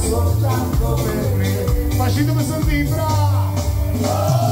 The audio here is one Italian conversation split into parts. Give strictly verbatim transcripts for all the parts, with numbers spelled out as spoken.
soltanto per me. Facetemi sentire, bravo!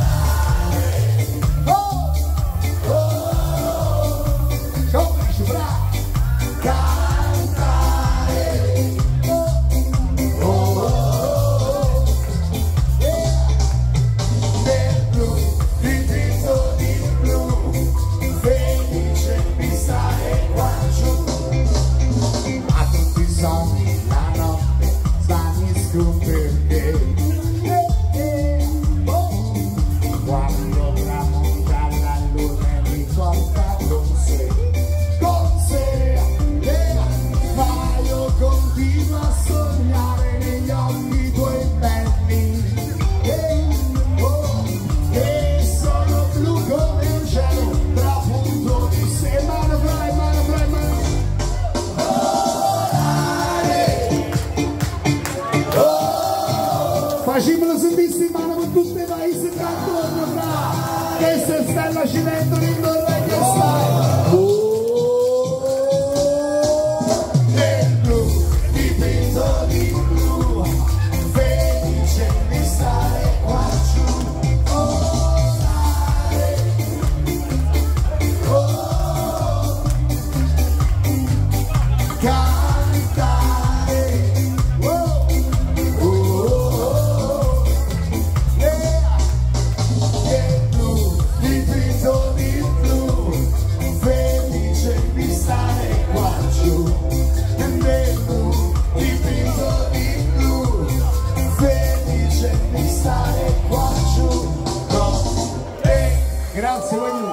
Facciamolo sentire in mano con tutti i paesi che attorno, fra che se stella ci mettono in vorrei che stai. Oh, nel blu, dipinto di blu, felice di stare qua giù. Oh, oh, cantare. Grazie,